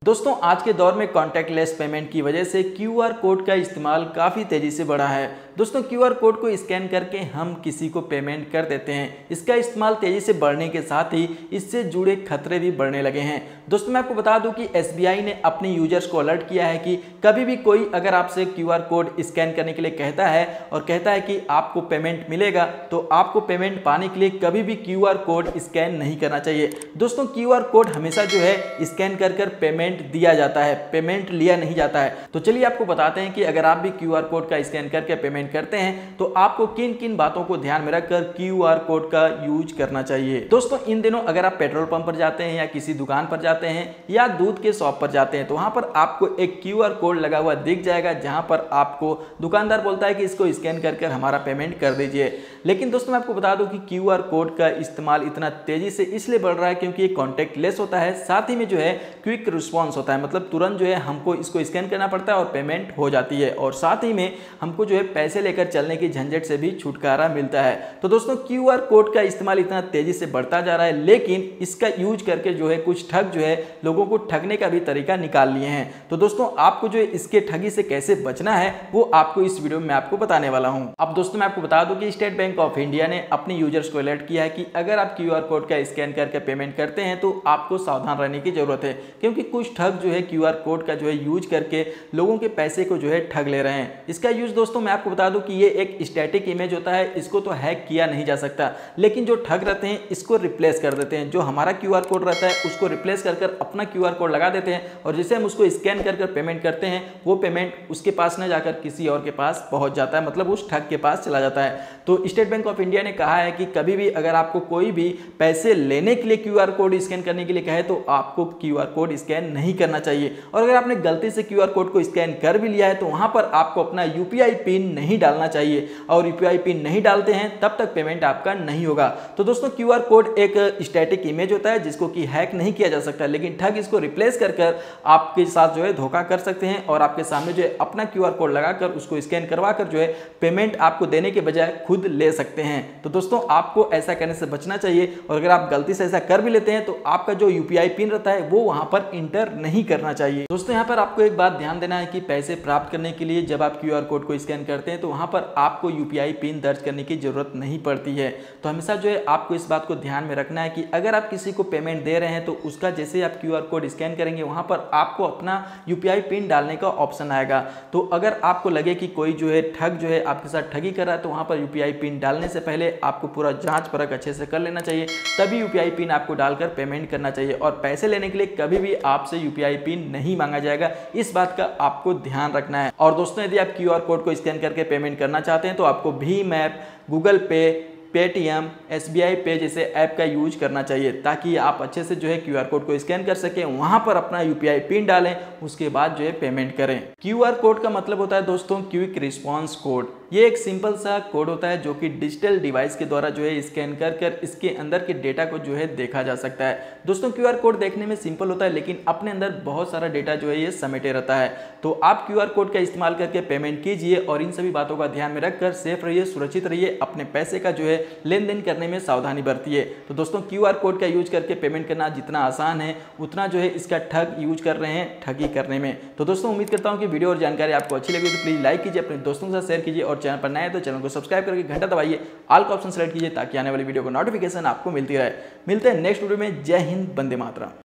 दोस्तों आज के दौर में कॉन्टैक्टलेस पेमेंट की वजह से क्यूआर कोड का इस्तेमाल काफ़ी तेज़ी से बढ़ा है। दोस्तों क्यूआर कोड को स्कैन करके हम किसी को पेमेंट कर देते हैं। इसका इस्तेमाल तेज़ी से बढ़ने के साथ ही इससे जुड़े खतरे भी बढ़ने लगे हैं। दोस्तों मैं आपको बता दूं कि एसबीआई ने अपने यूजर्स को अलर्ट किया है कि कभी भी कोई अगर आपसे क्यूआर कोड स्कैन करने के लिए कहता है और कहता है कि आपको पेमेंट मिलेगा, तो आपको पेमेंट पाने के लिए कभी भी क्यूआर कोड स्कैन नहीं करना चाहिए। दोस्तों क्यूआर कोड हमेशा जो है स्कैन कर पेमेंट दिया जाता है, पेमेंट लिया नहीं जाता है। तो चलिए आपको बताते हैं कि अगर आप भी क्यूआर कोड का स्कैन करके पेमेंट करते हैं तो आपको किन किन बातों को ध्यान में रखकर क्यूआर कोड का यूज करना चाहिए। दोस्तों इन दिनों अगर आप पेट्रोल पंप पर जाते हैं या किसी दुकान पर जाते हैं या दूध के शॉप पर जाते हैं तो वहां पर आपको एक क्यूआर कोड लगा हुआ दिख जाएगा, जहां पर आपको दुकानदार बोलता है कि इसको स्कैन कर हमारा पेमेंट कर दीजिए। लेकिन दोस्तों मैं आपको बता दूं कि क्यूआर कोड का इस्तेमाल इतना तेजी से इसलिए बढ़ रहा है क्योंकि ये कॉन्टैक्टलेस होता है, साथ ही में जो है क्विक रिस्पॉन्स होता है, मतलब तुरंत जो है हमको इसको स्कैन करना पड़ता है और पेमेंट हो जाती है, और साथ ही में हमको जो है पैसे लेकर चलने की झंझट से भी छुटकारा मिलता है। तो दोस्तों क्यूआर कोड का इस्तेमाल इतना तेजी से बढ़ता जा रहा है, लेकिन इसका यूज करके जो है कुछ ठग जो है लोगों को ठगने का भी तरीका निकाल लिए हैं। तो दोस्तों आपको जो है इसके ठगी से कैसे बचना है वो आपको इस वीडियो में मैं आपको बताने वाला हूं। अब दोस्तों मैं आपको बता दूं कि स्टेट बैंक ऑफ इंडिया ने अपने यूजर्स को अलर्ट किया है कि अगर आप क्यूआर कोड का स्कैन करके पेमेंट करते हैं तो आपको सावधान रहने की जरूरत है, क्योंकि कुछ ठग जो है क्यूआर कोड का जो है यूज करके लोगों के पैसे को जो है ठग ले रहे हैं। इसका यूज दोस्तों मैं आपको बता दूं कि ये एक स्टैटिक इमेज होता है, इसको तो हैक किया नहीं जा सकता, लेकिन जो ठग रहते हैं इसको रिप्लेस कर देते हैं। जो हमारा क्यूआर कोड रहता है उसको रिप्लेस कर अपना क्यूआर कोड लगा देते हैं, और जैसे हम उसको स्कैन कर पेमेंट करते हैं वो पेमेंट उसके पास न जाकर किसी और के पास पहुंच जाता है, मतलब उस ठग के पास चला जाता है। तो स्टेट बैंक ऑफ इंडिया ने कहा है कि कभी भी अगर आपको कोई भी पैसे लेने के लिए क्यूआर कोड स्कैन करने के लिए कहे तो आपको क्यूआर कोड स्कैन नहीं करना चाहिए, और अगर आपने गलती से क्यूआर कोड को स्कैन कर भी लिया है तो वहां पर आपको अपना यूपीआई पिन नहीं डालना चाहिए, और यूपीआई पिन नहीं डालते हैं तब तक पेमेंट आपका नहीं होगा। तो दोस्तों क्यूआर कोड एक स्टैटिक इमेज होता है जिसको कि हैक नहीं किया जा सकता, लेकिन ठग इसको रिप्लेस कर आपके साथ जो है धोखा कर सकते हैं और आपके सामने जो है अपना क्यूआर कोड लगाकर उसको स्कैन करवाकर जो है पेमेंट आपको देने के बजाय खुद ले सकते हैं। तो दोस्तों आपको ऐसा करने से बचना चाहिए, और अगर आप गलती से ऐसा कर भी लेते हैं तो आपका जो यूपीआई पिन रहता है वो वहां पर इंटर नहीं करना चाहिए। दोस्तों यहाँ पर आपको एक बात ध्यान देना है कि पैसे प्राप्त करने के लिए जब आप क्यूआर कोड को स्कैन करते हैं तो वहां पर आपको यूपीआई पिन दर्ज करने की जरूरत नहीं पड़ती है। तो हमेशा जो है आपको इस बात को ध्यान में रखना है कि अगर आप किसी को पेमेंट दे रहे हैं तो उसका जैसे आप क्यूआर कोड स्कैन करेंगे वहां पर आपको अपना यूपीआई पिन डालने का ऑप्शन आएगा। तो अगर आपको लगे कि कोई जो है ठग जो है आपके साथ ठगी कर रहा है तो वहां पर यूपीआई पिन डालने से पहले आपको पूरा जांच परख अच्छे से कर लेना चाहिए, तभी यूपीआई पिन आपको डालकर पेमेंट करना चाहिए। और पैसे लेने के लिए कभी भी आपसे यूपीआई पिन नहीं मांगा जाएगा, इस बात का आपको ध्यान रखना है। और दोस्तों यदि आप क्यूआर कोड को स्कैन करके पेमेंट करना चाहते हैं तो आपको भीम app, Google Pay, Paytm, SBI Pay जैसे ऐप का यूज करना चाहिए, ताकि आप अच्छे से जो है क्यूआर कोड को स्कैन कर सकें, वहां पर अपना यूपीआई पिन डालें, उसके बाद जो है पेमेंट करें। क्यूआर कोड का मतलब होता है दोस्तों क्विक रिस्पॉन्स कोड। ये एक सिंपल सा कोड होता है जो कि डिजिटल डिवाइस के द्वारा जो है स्कैन कर इसके अंदर के डेटा को जो है देखा जा सकता है। दोस्तों क्यूआर कोड देखने में सिंपल होता है, लेकिन अपने अंदर बहुत सारा डेटा जो है ये समेटे रहता है। तो आप क्यूआर कोड का इस्तेमाल करके पेमेंट कीजिए और इन सभी बातों का ध्यान में रखकर सेफ रहिए, सुरक्षित रहिए, अपने पैसे का जो है लेन देन करने में सावधानी बरतिए। तो दोस्तों क्यूआर कोड का यूज करके पेमेंट करना जितना आसान है उतना जो है इसका ठग यूज कर रहे हैं ठगी करने में। तो दोस्तों उम्मीद करता हूं कि वीडियो और जानकारी आपको अच्छी लगी तो प्लीज लाइक कीजिए, अपने दोस्तों के साथ शेयर कीजिए, और चैनल पर नए हैं तो चैनल को सब्सक्राइब करके घंटा दबाइए, ऑल का ऑप्शन सेलेक्ट कीजिए ताकि आने वाली वीडियो को नोटिफिकेशन आपको मिलती रहे। मिलते हैं नेक्स्ट वीडियो में। जय हिंद, वंदे मातरम।